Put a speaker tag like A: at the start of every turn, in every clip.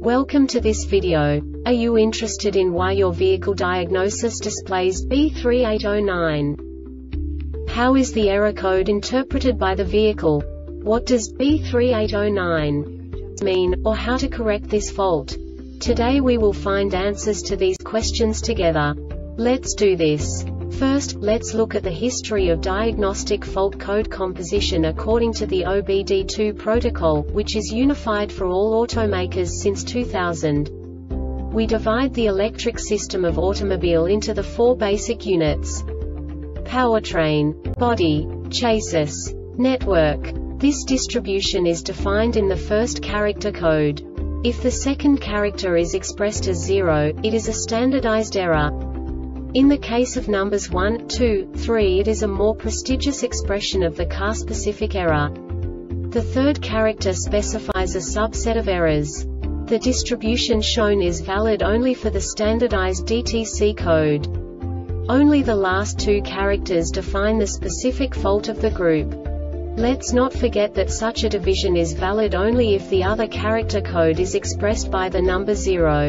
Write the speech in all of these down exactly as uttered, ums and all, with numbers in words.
A: Welcome to this video. Are you interested in why your vehicle diagnosis displays B three eight zero nine? How is the error code interpreted by the vehicle? What does B three eight zero nine mean, or how to correct this fault? Today we will find answers to these questions together. Let's do this. First, let's look at the history of diagnostic fault code composition according to the O B D two protocol, which is unified for all automakers since two thousand. We divide the electric system of automobile into the four basic units: powertrain, body, chassis, network. This distribution is defined in the first character code. If the second character is expressed as zero, it is a standardized error. In the case of numbers one, two, three, it is a more prestigious expression of the car-specific error. The third character specifies a subset of errors. The distribution shown is valid only for the standardized D T C code. Only the last two characters define the specific fault of the group. Let's not forget that such a division is valid only if the other character code is expressed by the number zero.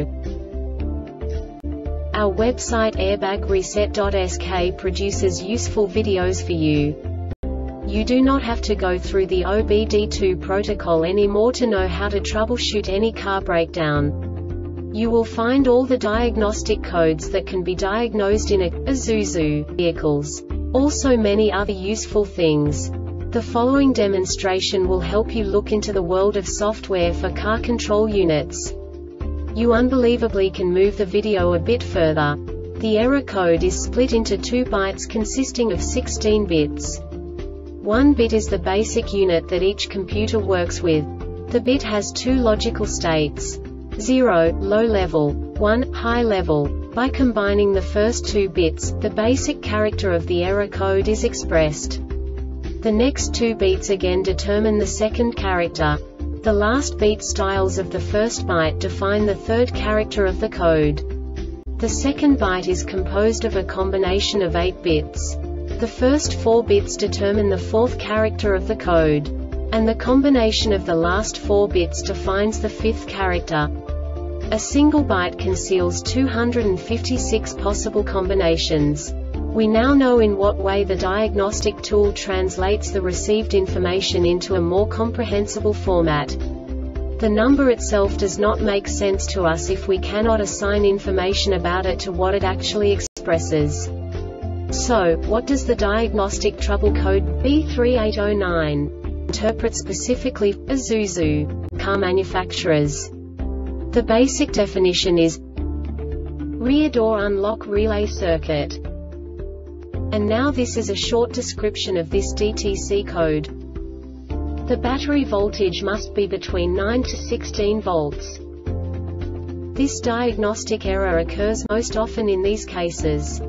A: Our website airbag reset dot S K produces useful videos for you. You do not have to go through the O B D two protocol anymore to know how to troubleshoot any car breakdown. You will find all the diagnostic codes that can be diagnosed in a Isuzu vehicles. Also many other useful things. The following demonstration will help you look into the world of software for car control units. You unbelievably can move the video a bit further. The error code is split into two bytes consisting of sixteen bits. One bit is the basic unit that each computer works with. The bit has two logical states: zero, low level, one, high level. By combining the first two bits, the basic character of the error code is expressed. The next two bits again determine the second character. The last beat styles of the first byte define the third character of the code. The second byte is composed of a combination of eight bits. The first four bits determine the fourth character of the code. And the combination of the last four bits defines the fifth character. A single byte conceals two hundred fifty-six possible combinations. We now know in what way the diagnostic tool translates the received information into a more comprehensible format. The number itself does not make sense to us if we cannot assign information about it to what it actually expresses. So, what does the diagnostic trouble code B three eight zero nine interpret specifically for Isuzu car manufacturers? The basic definition is rear door unlock relay circuit. And now this is a short description of this D T C code. The battery voltage must be between nine to sixteen volts. This diagnostic error occurs most often in these cases.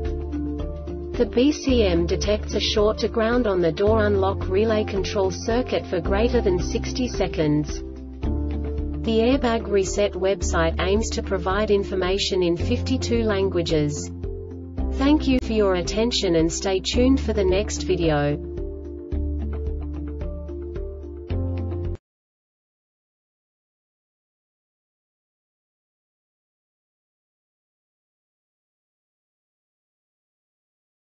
A: The B C M detects a short to ground on the door unlock relay control circuit for greater than sixty seconds. The Airbag Reset website aims to provide information in fifty-two languages. Thank you for your attention and stay tuned for the next video.